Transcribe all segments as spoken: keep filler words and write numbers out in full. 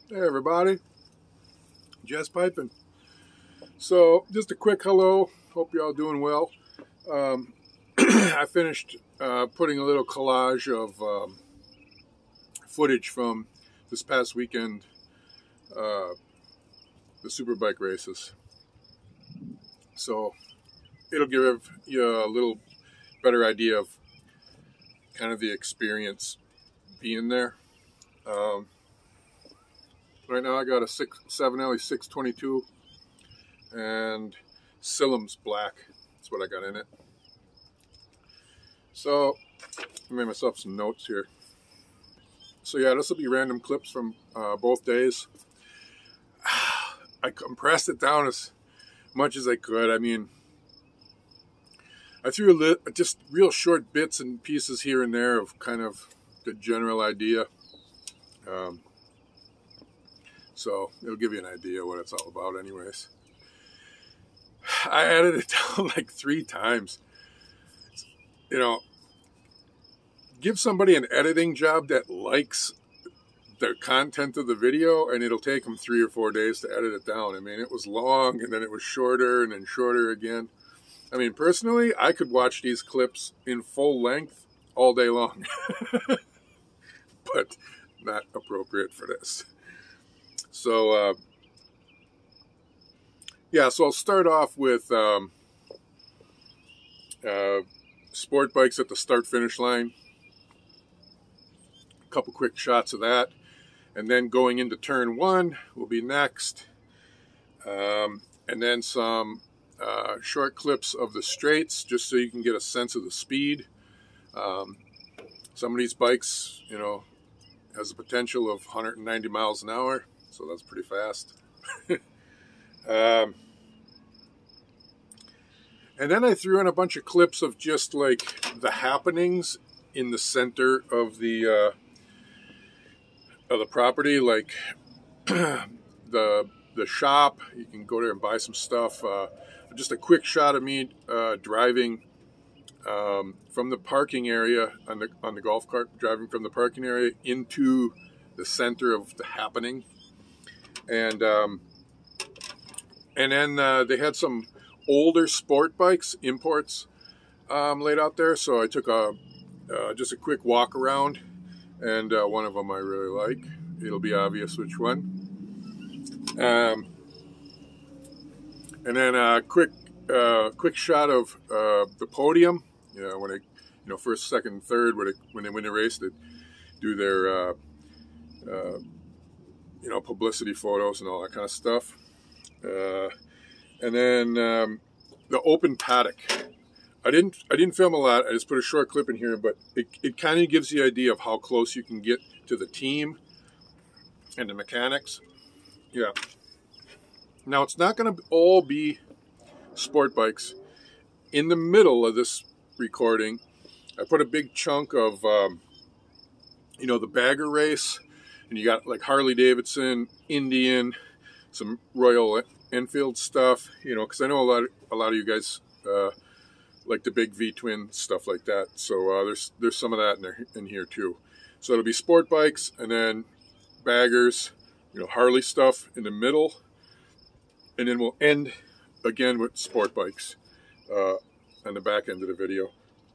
Hey everybody, Jess Piping. So just a quick hello. Hope you're all doing well. Um, I finished uh, putting a little collage of um, footage from this past weekend, uh, the Superbike races. So it'll give you a little better idea of kind of the experience being there. Um, right now I got a six, seven L E six twenty-two and Silham's black. That's what I got in it. So I made myself some notes here. So yeah, this will be random clips from uh, both days. I compressed it down as much as I could. I mean, I threw a li just real short bits and pieces here and there of kind of the general idea. Um, so it'll give you an idea what it's all about anyways. I edited it down like three times. You know, give somebody an editing job that likes the content of the video, and it'll take them three or four days to edit it down. I mean, it was long, and then it was shorter, and then shorter again. I mean, personally, I could watch these clips in full length all day long, but not appropriate for this. So, uh, yeah, so I'll start off with um, uh, sport bikes at the start-finish line. A couple quick shots of that. And then going into turn one will be next. Um, and then some uh, short clips of the straights, just so you can get a sense of the speed. Um, some of these bikes, you know, has a potential of one hundred ninety miles an hour, so that's pretty fast. um, and then I threw in a bunch of clips of just like the happenings in the center of the uh, of the property, like the the shop. You can go there and buy some stuff. Uh, just a quick shot of me uh, driving um, from the parking area on the on the golf cart, driving from the parking area into the center of the happening, and um, and then uh, they had some older sport bikes, imports, um, laid out there. So I took a uh, just a quick walk around. And uh, one of them I really like. It'll be obvious which one. Um, and then a quick, uh, quick shot of uh, the podium. You know, when they, you know, first, second, third, when they when they win the race, they do their, uh, uh, you know, publicity photos and all that kind of stuff. Uh, and then um, the open paddock. I didn't I didn't film a lot. I just put a short clip in here, but it, it kind of gives you an idea of how close you can get to the team and the mechanics. Yeah. Now, it's not going to all be sport bikes. In the middle of this recording, I put a big chunk of, um, you know, the bagger race. And you got like Harley Davidson, Indian, some Royal Enfield stuff, you know, because I know a lot, of, a lot of you guys... Uh, like the big V-twin, stuff like that. So uh, there's there's some of that in, there, in here too. So it'll be sport bikes and then baggers, you know, Harley stuff in the middle. And then we'll end again with sport bikes uh, on the back end of the video.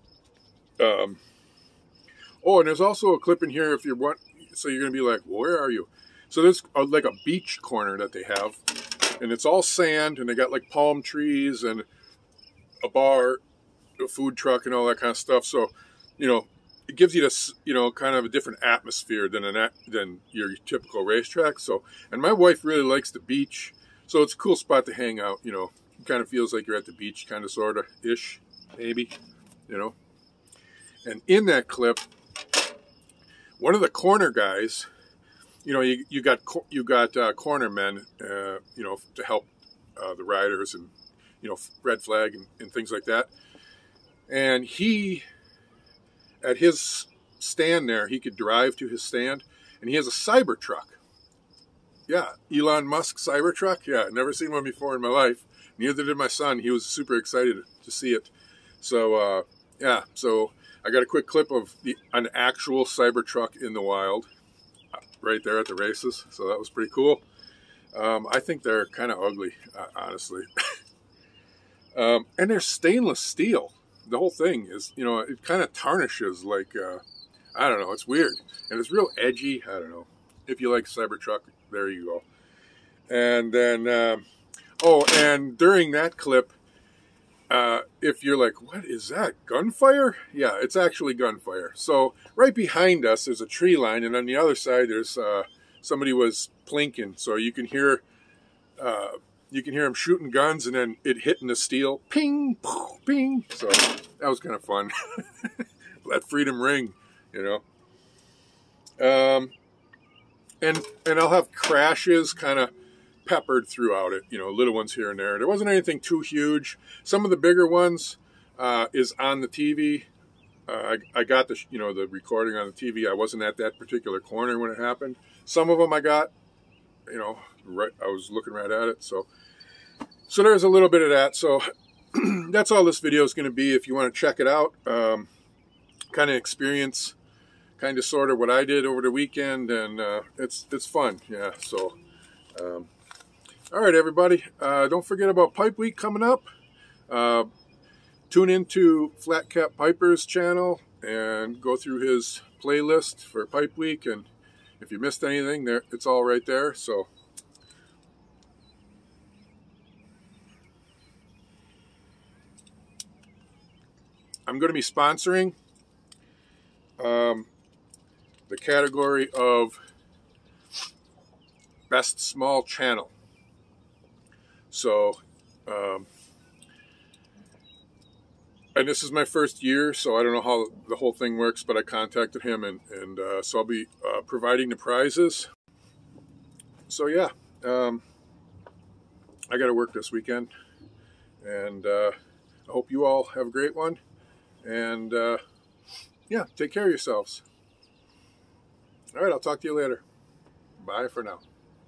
Um, oh, and there's also a clip in here if you're what, so you're going to be like, well, where are you? So there's a, like a beach corner that they have. And it's all sand, and they got like palm trees and a bar, a food truck and all that kind of stuff. So, you know, it gives you this, you know, kind of a different atmosphere than an than your typical racetrack. So, and my wife really likes the beach, so it's a cool spot to hang out. You know, it kind of feels like you're at the beach, kind of, sort of ish, maybe, you know. And in that clip, one of the corner guys, you know, you you got you got uh, corner men, uh, you know, to help uh, the riders and, you know, red flag and, and things like that. And he, at his stand there, he could drive to his stand, and he has a Cybertruck. Yeah, Elon Musk Cybertruck. Yeah, never seen one before in my life. Neither did my son. He was super excited to see it. So, uh, yeah, so I got a quick clip of the, an actual Cybertruck in the wild. right there at the races, so that was pretty cool. Um, I think they're kind of ugly, uh, honestly. um, and they're stainless steel. The whole thing is, you know, it kind of tarnishes like, uh, I don't know, it's weird. And it's real edgy. I don't know. If you like Cybertruck, there you go. And then, um, oh, and during that clip, uh, if you're like, what is that, gunfire? Yeah, it's actually gunfire. So right behind us, there's a tree line, and on the other side, there's uh, somebody was plinking. So you can hear, uh, you can hear them shooting guns, and then it hitting the steel, ping, ping. So that was kind of fun. Let freedom ring, you know. Um, and and I'll have crashes kind of peppered throughout it, you know, little ones here and there. There wasn't anything too huge. Some of the bigger ones uh, is on the T V. Uh, I, I got the, you know, the recording on the T V. I wasn't at that particular corner when it happened. Some of them I got, you know, right. I was looking right at it. So, so there's a little bit of that. So that's all this video is going to be. If you want to check it out, um, kind of experience, kind of sort of what I did over the weekend, and uh, it's it's fun. Yeah. So. Um, All right, everybody. Uh, don't forget about Pipe Week coming up. Uh, tune into Flat Cap Piper's channel and go through his playlist for Pipe Week. And if you missed anything, there it's all right there. So, I'm going to be sponsoring um, the category of Best Small Channel. So, um, and this is my first year, so I don't know how the whole thing works, but I contacted him, and, and uh, so I'll be uh, providing the prizes. So yeah, um, I got to work this weekend, and uh, I hope you all have a great one, and uh, yeah, take care of yourselves. All right, I'll talk to you later. Bye for now.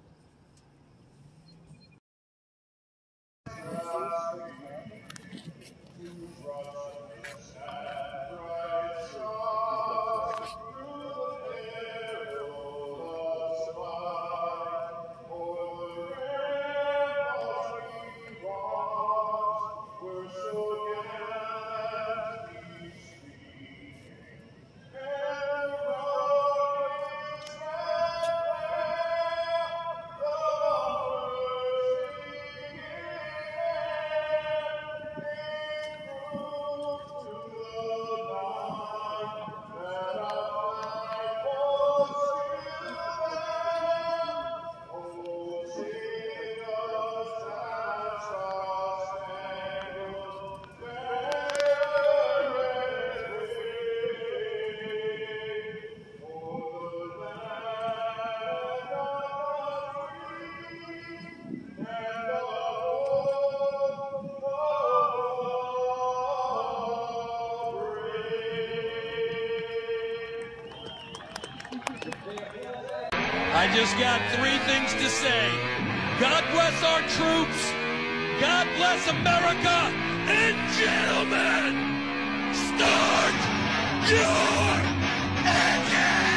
I just got three things to say. God bless our troops. God bless America. And gentlemen, start your engine!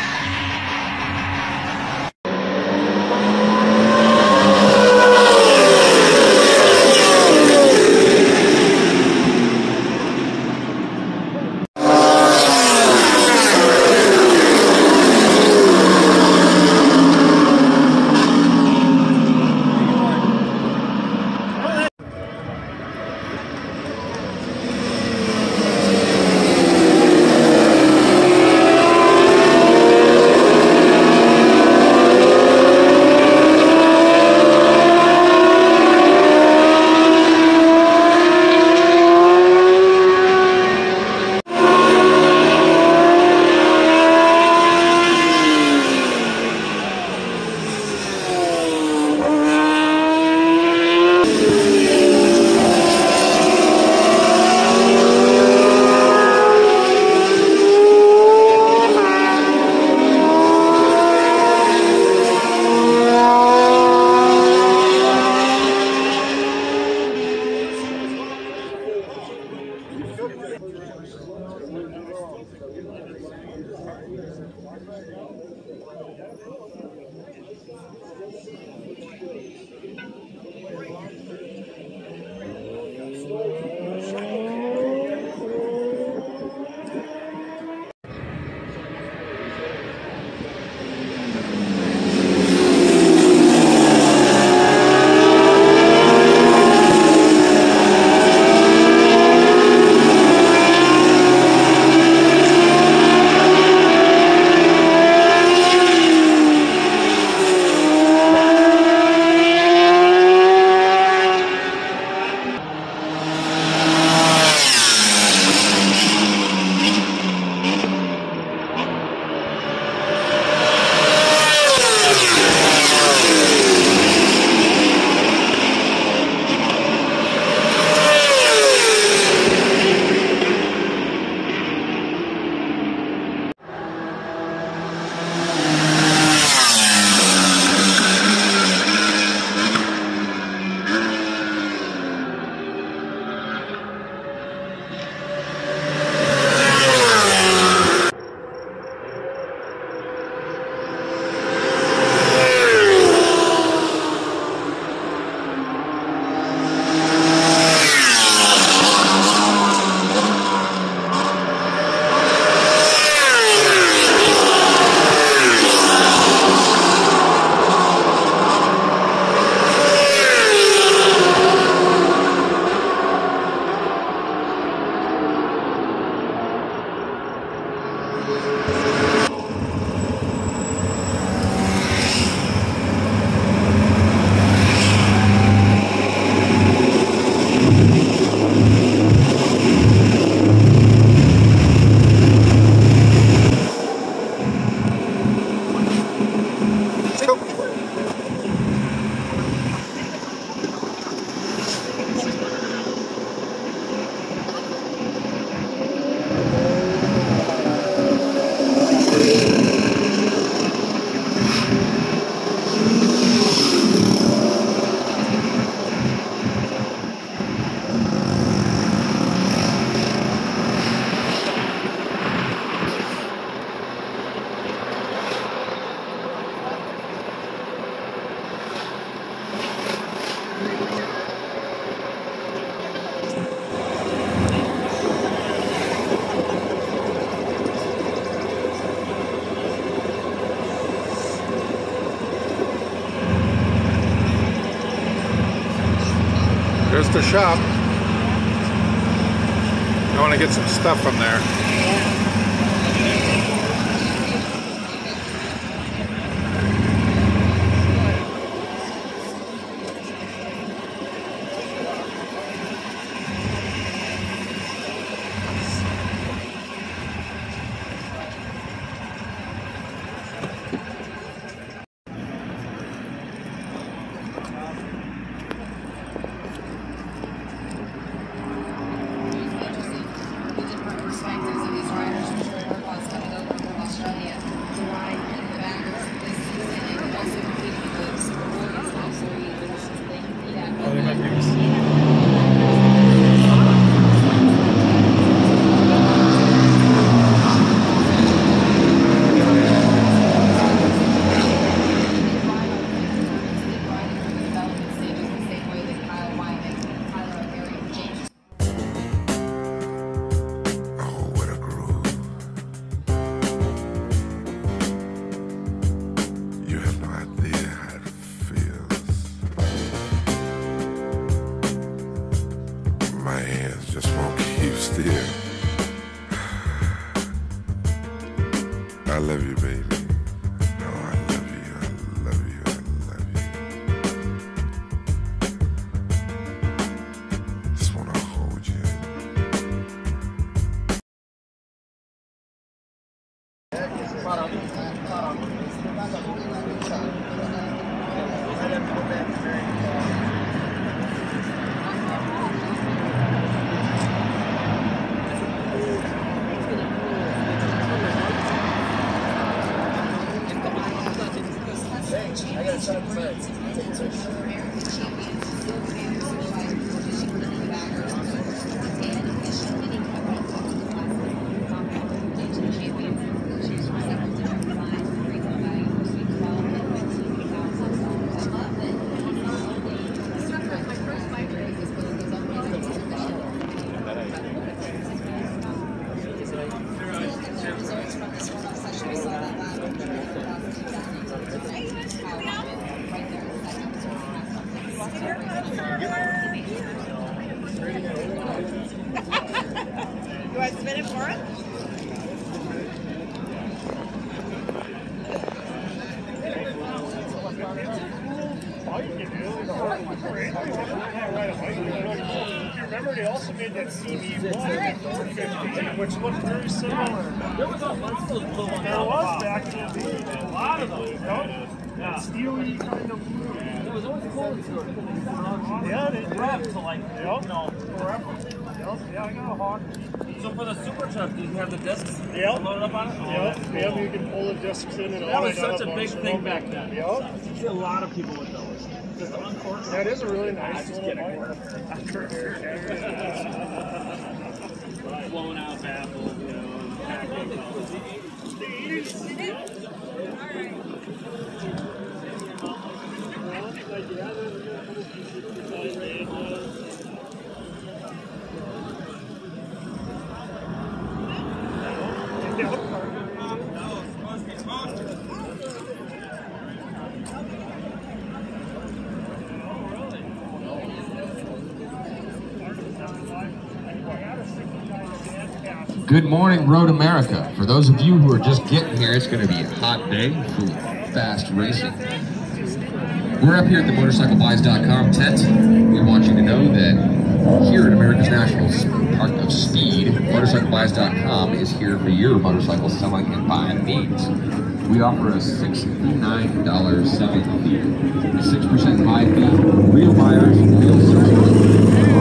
There's the shop. I want to get some stuff from there. I love you, baby. Oh, I love you, I love you, I love you. Just wanna hold you. Remember, they also made that C B one, which looked very similar. There was a bunch of those blue ones. There was back in the day. A lot of those. Yeah. Steely kind of blue. It was always cool to it. Yeah, they rep to like, yep. No, forever. Yep. Yeah, I got a Hawk. So for the super truck, do you have the discs yep. loaded up on it? Oh, yep. Yep, you can pull the discs in and that all. was such a big thing back then. Yep. You see a lot of people with those. Just the uncorked. That is a really nice little bike. Blowing out baffles, you know, packing. Good morning, Road America. For those of you who are just getting here, it's going to be a hot day full of fast racing. We're up here at the motorcycle buys dot com tent. We want you to know that here at America's National Park of Speed, motorcycle buys dot com is here for your motorcycle selling and buying needs. We offer a sixty-nine dollar selling fee, a six percent buy fee, real buyers, real sellers.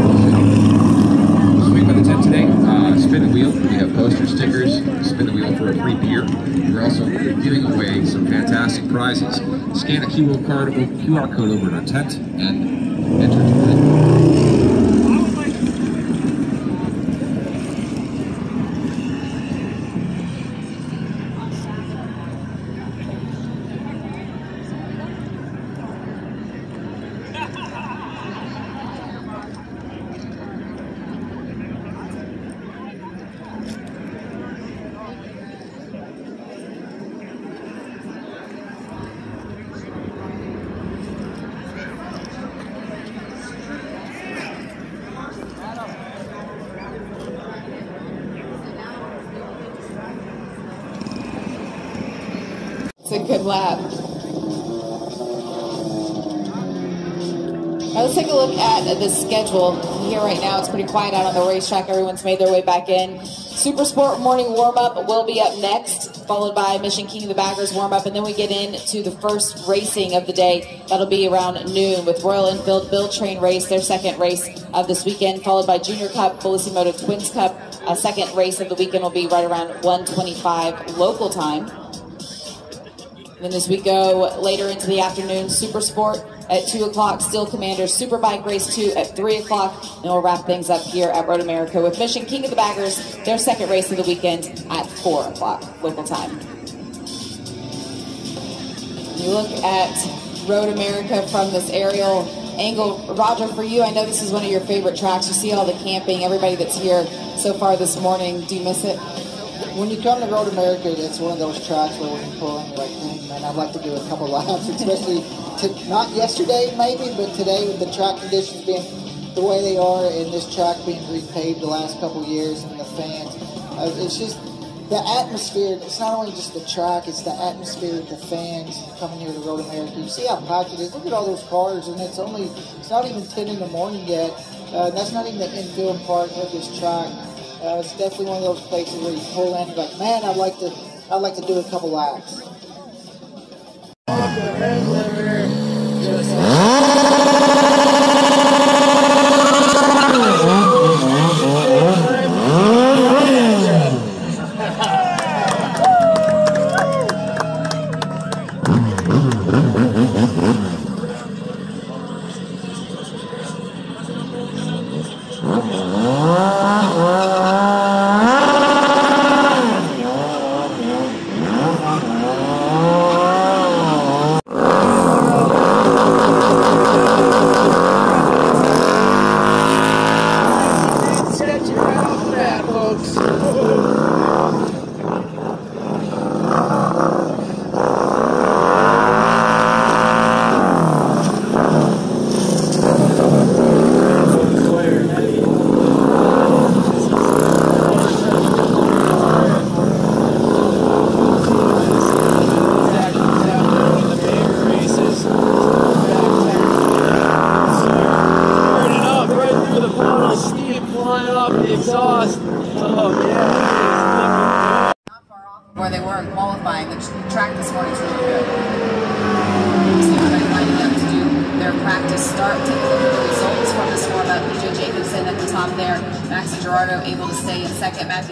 Swing by the tent today, uh, spin the wheel. We have posters, stickers, spin the wheel for a free beer. We're also giving away some fantastic prizes. Scan a Q R code, Q R code over in our tent and enter to win. It's a good lap. Now let's take a look at the schedule. Here right now, it's pretty quiet out on the racetrack. Everyone's made their way back in. Super Sport morning warm-up will be up next, followed by Mission King of the Baggers warm-up, and then we get into the first racing of the day. That'll be around noon with Royal Enfield Build Train Race, their second race of this weekend, followed by Junior Cup, Bellissimoto Twins Cup. A second race of the weekend will be right around one twenty-five local time. And then as we go later into the afternoon, Super Sport at two o'clock, Steel Commanders Superbike Race two at three o'clock, and we'll wrap things up here at Road America with Mission King of the Baggers, their second race of the weekend at four o'clock local time. You look at Road America from this aerial angle. Roger, for you, I know this is one of your favorite tracks. You see all the camping, everybody that's here so far this morning. Do you miss it? When you come to Road America, it's one of those tracks where when you pull in, you're like, hey, man, I'd like to do a couple laps, especially to, not yesterday maybe, but today with the track conditions being the way they are and this track being repaved the last couple years and the fans. Uh, it's just the atmosphere. It's not only just the track, it's the atmosphere of the fans coming here to Road America. You see how packed it is. Look at all those cars, and it's only, it's not even ten in the morning yet. Uh, that's not even the infield part of this track. Uh, it's definitely one of those places where you pull in, you're like, man, I'd like to, I'd like to do a couple laps. Oh, flying off the exhaust. Oh yeah. Where they were in qualifying, the track this morning is really good. So everybody lining up to do their practice start. Take a look at the results from this warm-up. B J Jacobson at the top there. Maxi Gerardo able to stay in second. Matthew.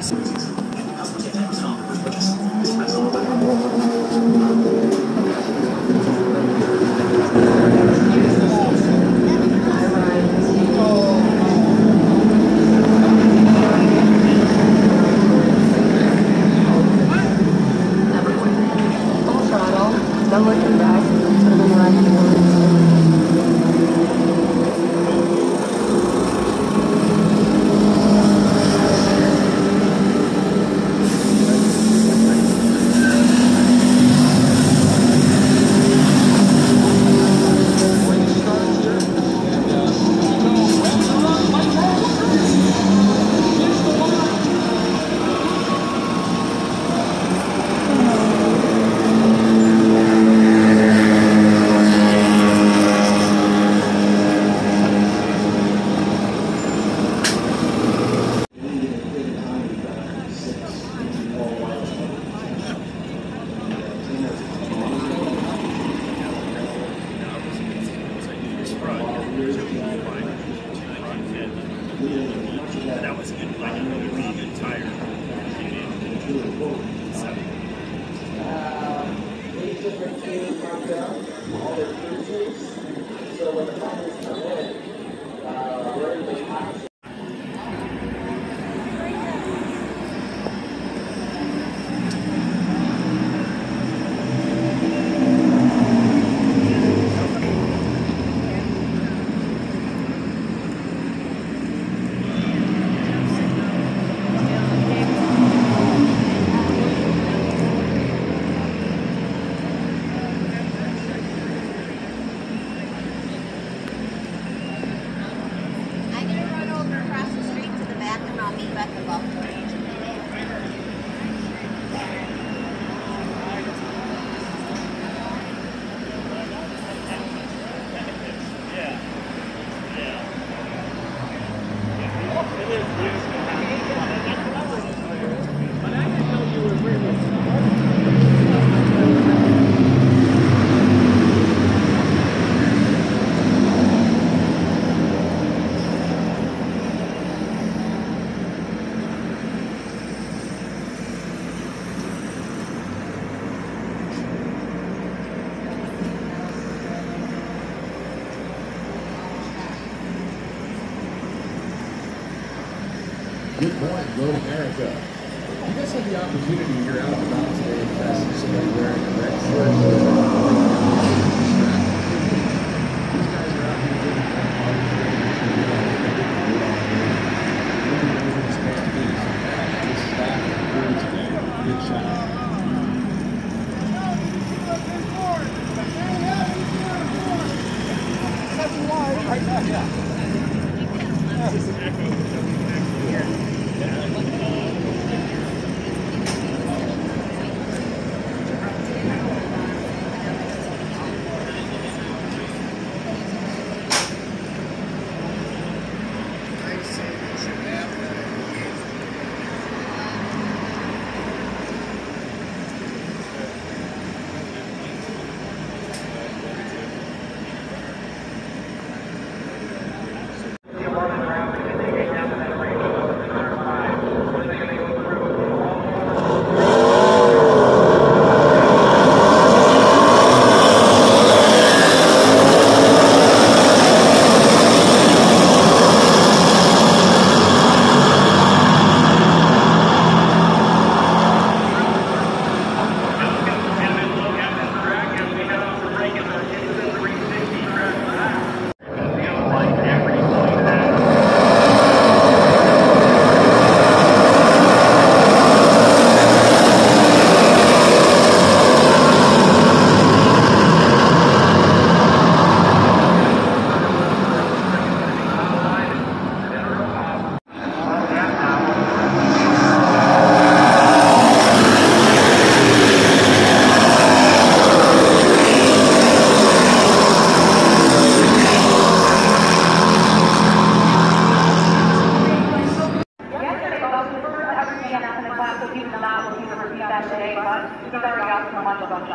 That was good. Like a really, really good tire. Good morning, Road America. You guys have the opportunity, you're out and about today, to pass somebody wearing a red shirt. These guys are out here doing Good shot.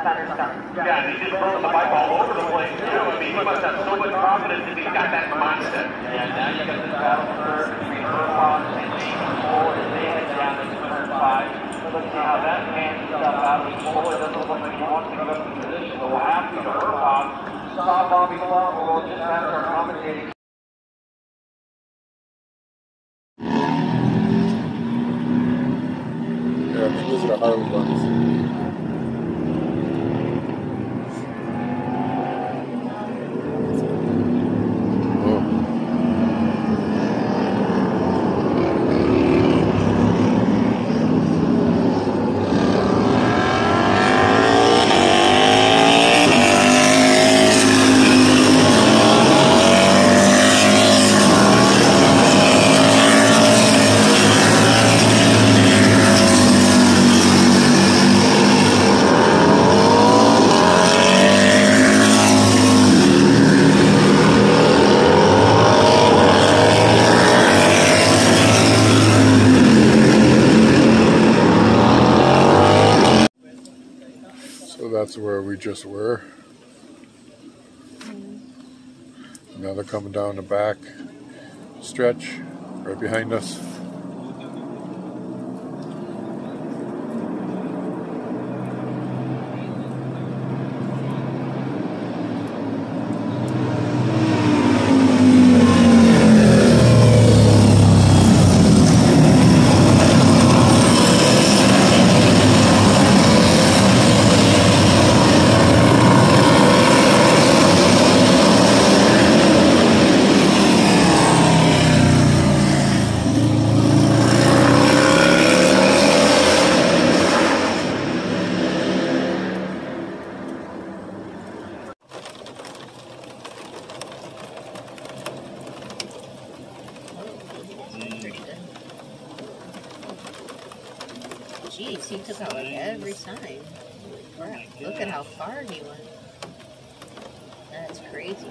Yeah, and he's just throwing the bike all over the place, too. I mean, he must have so much confidence if he's got that mindset. And now you got this battle for between Irvine and James Cole as they head down to turn five. Let's see how that pans itself out. Cole doesn't look like he wants to give up the position, but we'll have to go to Irvine. Stop Bobby Clark, we'll just ask our commentating. Yeah, I think these are the Harley ones. That's where we just were. Now they're coming down the back stretch right behind us. Jeez, he took out like every sign. Holy crap. Look at how far he went. That's crazy.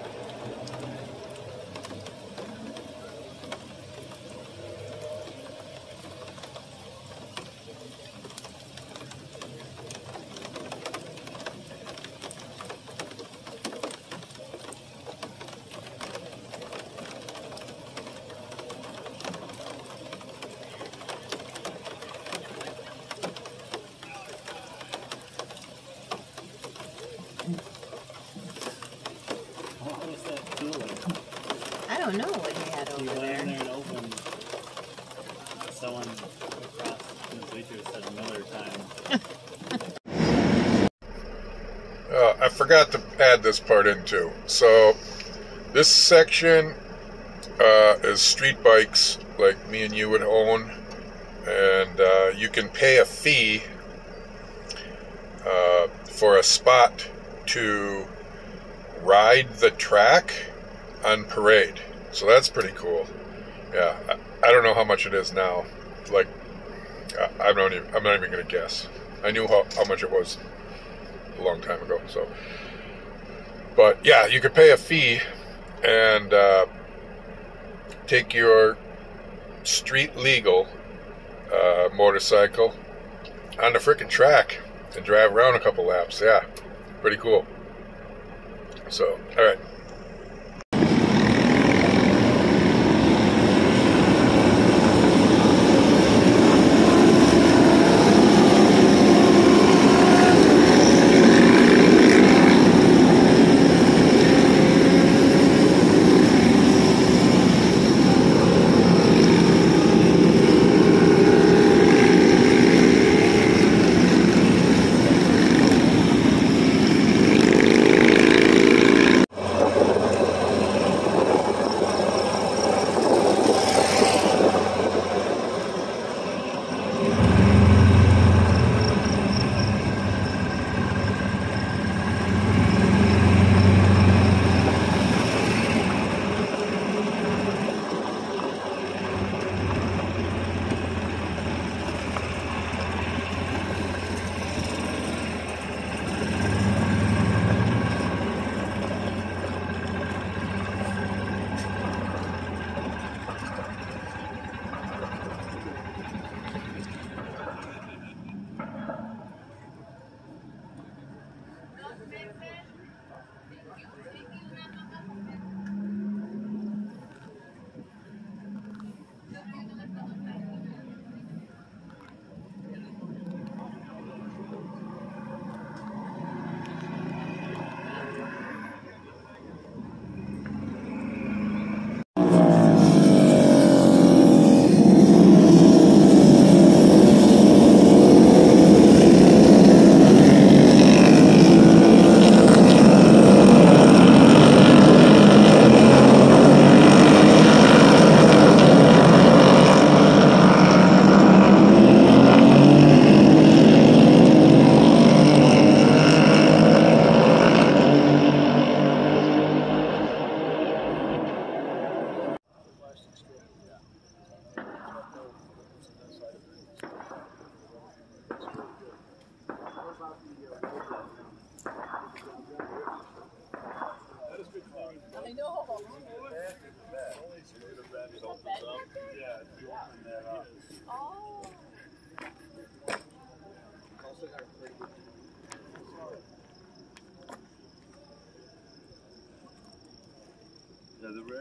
I don't know what he had over he went there. in there and opened. Someone across the bleachers said another time. Uh, I forgot to add this part in too. So this section uh, is street bikes like me and you would own, and uh, you can pay a fee uh, for a spot to ride the track on parade. So that's pretty cool. Yeah, I, I don't know how much it is now. Like, I, I don't even. I'm not even gonna guess. I knew how, how much it was a long time ago. So, but yeah, you could pay a fee and uh, take your street legal uh, motorcycle on the frickin' track and drive around a couple laps. Yeah, pretty cool. So, all right.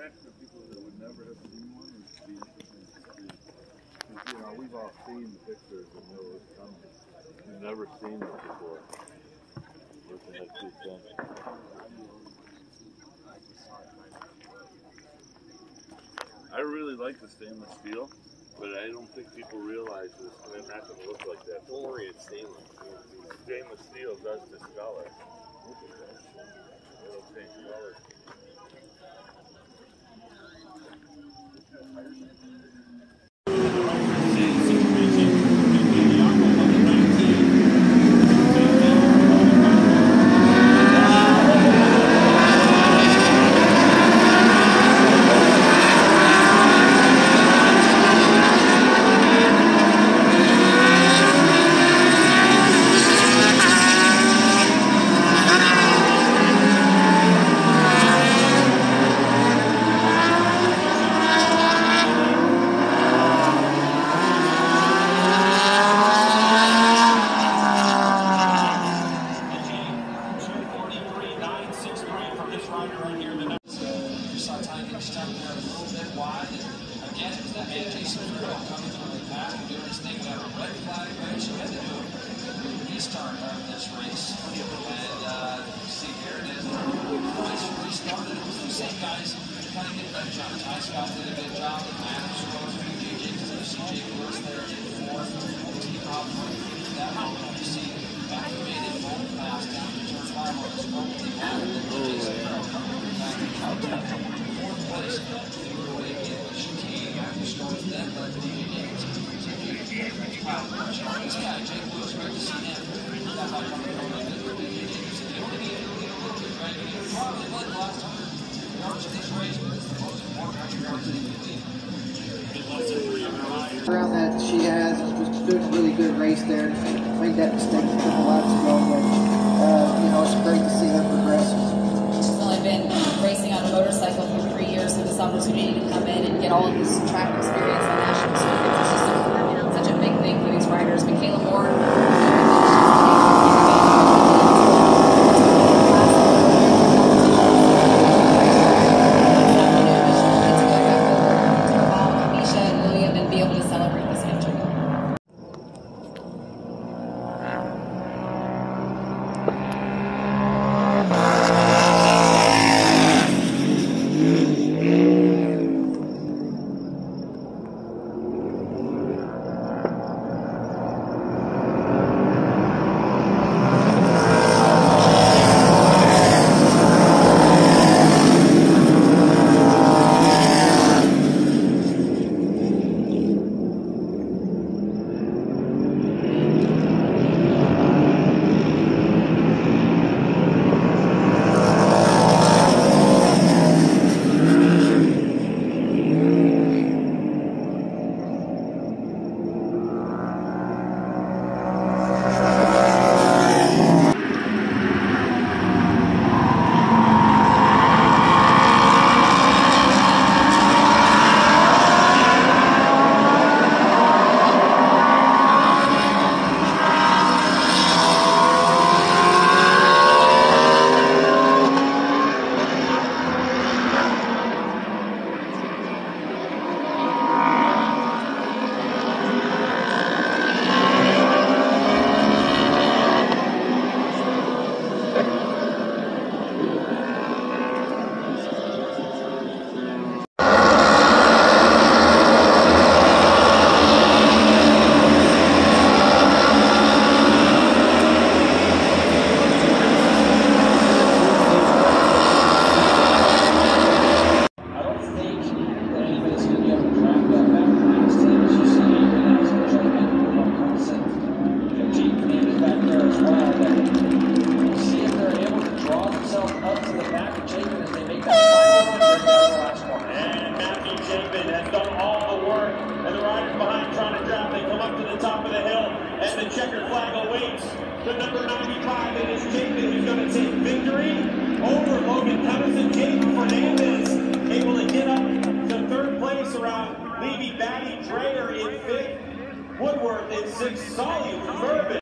reaction of people that would never have seen one would be interesting to see. Because, you know, we've all seen the pictures and know what's coming. We've never seen it before. Looking at two cents. I really like the stainless steel, but I don't think people realize this. They're not going to look like that. Don't worry, it's stainless. Stainless steel does discolor. Look at that. It'll change color. Around that she has was doing a really good race there. Made that mistake a couple laps ago, but uh, you know, it's great to see her progress. She's only been racing on a motorcycle for three years, so this opportunity to come in and get all of this track experience on national circuits is just a, such a big thing for these riders. Michaela Moore. Woodworth in sixth, Solly Bourbon.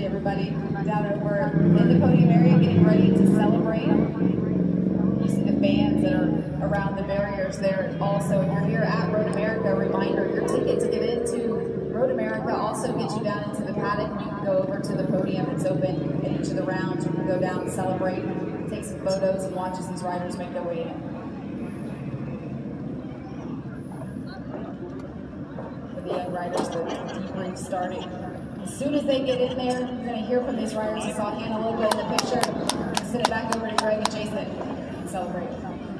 everybody down over in the podium area getting ready to celebrate. You see the fans that are around the barriers there. Also, if you're here at Road America, a reminder, your ticket to get into Road America also gets you down into the paddock, and you can go over to the podium. It's open at each of the rounds. You can go down and celebrate, take some photos, and watch as these riders make their way in. For the young riders, the debrief starting. As soon as they get in there, you're going to hear from these riders. I saw Hannah a little bit in the picture. Send it back over to Greg and Jason and celebrate.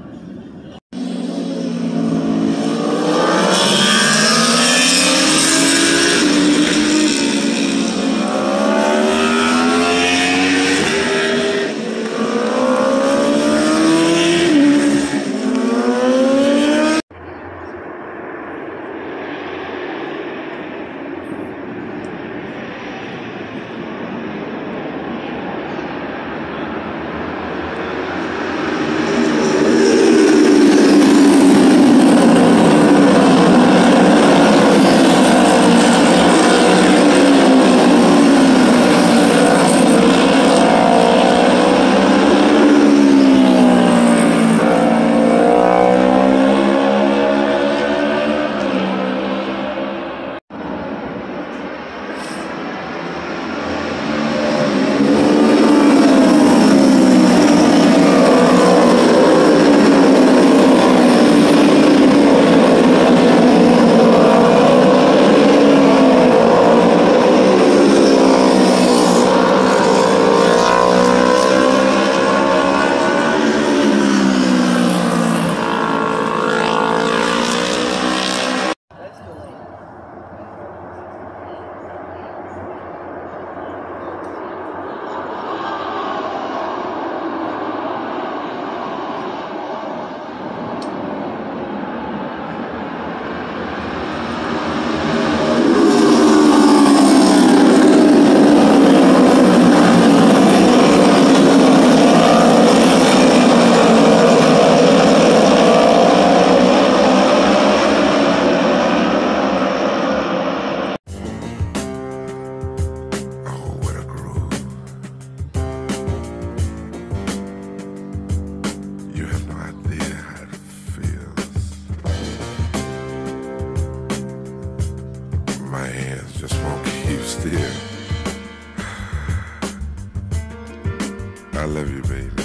My hands just won't keep still. I love you, baby.